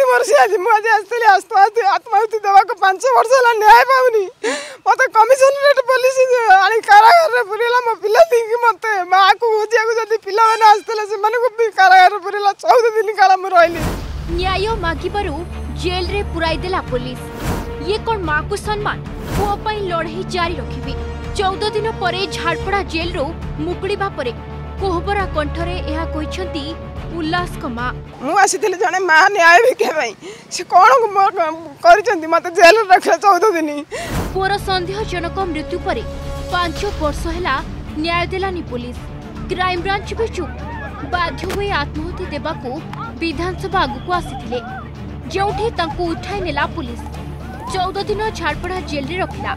मरसी आज मुझे आसली आत्माहुति देवा 5 वर्ष है न्याय पाऊनी मत कमिशनरेट पुलिस आनी कारागार रे पुरेला मो पिला दिन मत मां को खोजिया को जदी पिला माने आस्तले से माने को कारागार रे पुरेला 14 दिन काला म रहली न्याय मागिबारु जेल रे पुराई देला पुलिस ये कोन मां को सम्मान पुओ पई लड़ाई जारी रखिबी 14 दिन परे झाड़पड़ा जेल रो मुकुड़ीबा परे कोहबरा कंठरे एहा कहिसंती उल्लास को मां मु आसीथिले जने मां न्याय भिके भाई से कोन करिसंती मते जेल रे रखला 14 दिन पुअर संदेहजनक मृत्यु परे 5 वर्ष हैला न्याय देलानी पुलिस क्राइम ब्रांच भी चुप बाध्य हुए आत्महत्या देबाकू विधानसभा आगु आसीथिले जोठी तांकू उठाई नेला पुलिस 14 दिन झाड़पड़ा जेल रे रखिला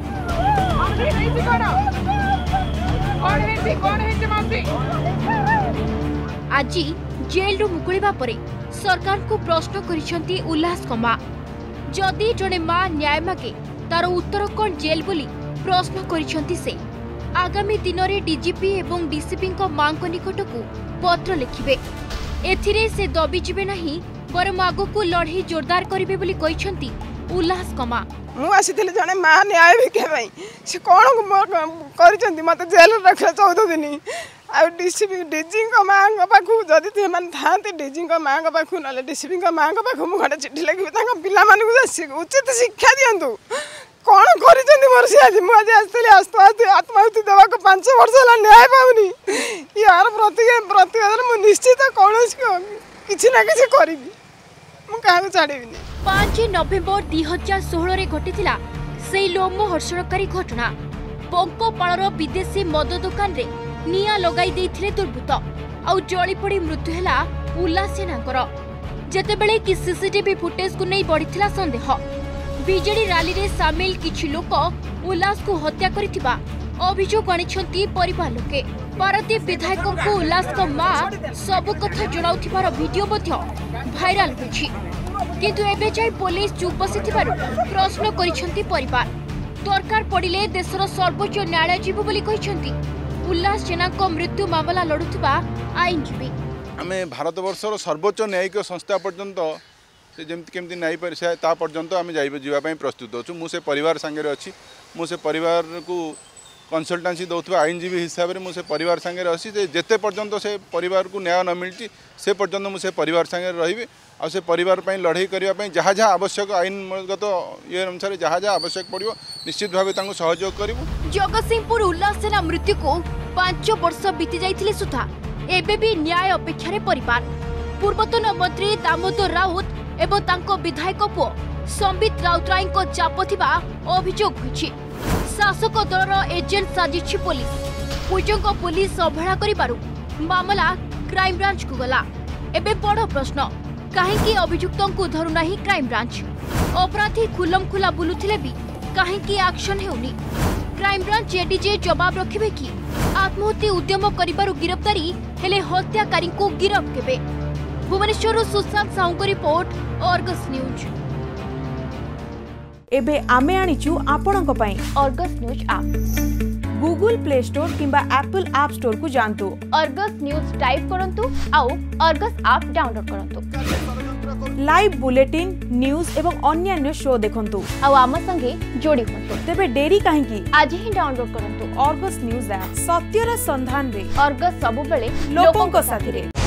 आज जेल रु मुकुलिबा परे सरकार को प्रश्न करिसंती उल्लास को मां जदि जने मां न्याय मागे तार उत्तर कोन जेल बोली प्रश्न करिसंती से आगामी दिन रे डीजीपी एवं डीसीपी को मां को निकट को पत्र लिखिबे एथिरे से दबी जिबे नाही बरम आगो को लड़ाई जोरदार करिबे बोली कहिसंती उल्लास को मां मु आसीथिले जने मां न्याय भिके भाई से कोन करिसंती मते जेल रे रखला 14 दिन आ डीसीपी डीजी को मांग पाखु जदि ते मन थांते डीजी को मांग पाखु नले डीसीपी को मांग पाखु मु खडे चिट्ठी लागिबे ताका पिला माने को उचित शिक्षा दियंतु कोन करिसंती मरसी आज मु आज आस्तले आत्माहुति देवा 5 वर्ष है न्याय पाऊनी यार प्रतिवेदन मु निश्चित कोनस किछि ना किछि करिबी मु काहा छाड़ीबिनी 5 नवेम्बर 2016 रे घटिथिला सेई लोमहर्षणकारी घटना पंकोपाळर विदेशी मद दुकान रे निया लगाई देथिले दुर्बृत्त आउ जळी पड़ी मृत्यु हैला उल्लास सेनांकर जेतेबेले कि सीसीटीवी फुटेज को नहीं बढ़िथिला संदेह बीजेडी रैली रे शामिल किछि लोक उल्लास को हत्या करिथिबा अभियोग आनिछंती परिवार लोके पारदीप विधायक को उल्लास को मां सब कथा जणाउथिबार वीडियो मध्य भाइराल होछि किंतु एबे जाय पुलिस चुप बसिथिबारु प्रश्न करिछंती परिवार दरकार पड़िले देशर सर्वोच्च न्यायालय जीव बोली कहिछंती उल्लास जेना को मृत्यु मामला लड़ुथिबा आईनजीवी आमे भारत वर्षर सर्वोच्च न्यायिक संस्था पर्यंत से जमति केमति न्याय परिषद ता पर्यंत आमे जाइबा पई प्रस्तुत होछु मु से परिवार संगे अछि मु से परिवार को कंसल्टेंसी दौथबा आईनजीवी हिसाब रे मु से परिवार संगे अछि जेते पर्यंत से परिवार को न्याय न मिलची से पर्यंत मु से परिवार संगे रहिबे आ से परिवार पई लड़ाई करिया पई जहा जहा आवश्यक आईनगत ये अनुसार जहा जहा आवश्यक पड़िबो निश्चित भाबे तांको सहयोग करिवो जगतसिंहपुर उल्लास सेना मृत्यु को 5 वर्ष बीती जाइथिले सुधा एबे भी न्याय अपेक्षा रे परिवार पूर्वतन मंत्री दामोदर राउत एवं तांको विधायक पुओ संबित राउतराय को चाप थिबा अभियोग होइछि शासक दलर एजेंट साजिछि पुलिस पूजंग पुलिस अवहेला करिबारु मामला क्राइम ब्रांच को गला एबे बड़ प्रश्न काहेकि अभियुक्तों को धरु नाही क्राइम ब्रांच अपराधी खुलम खुला बुलुथिले भी काहेकि एक्शन हेउनी क्राइम ब्रांच एडीजे जवाब रखिबे कि आत्महत्या उद्यम करिबारु गिरफ्तारी हेले हत्याकारी को गिरफ केबे भुवनेश्वर सुशांत साहू को रिपोर्ट अर्गस न्यूज एबे आमे आनिचु आपणक पई Argus news app Google play store किंबा एप्पल ऐप स्टोर को जानतु अर्गस न्यूज टाइप करंतु आउ अर्गस ऐप डाउनलोड करंतु लाइव बुलेटिन न्यूज एवं अन्य शो देखंतु आउ आम संगे जोड़ी होंतु तेबे डेरी काहेकि आज ही डाउनलोड करंतु अर्गस न्यूज ऐप सत्यर संधान रे अर्गस सबु बेले लोकंक साथी रे।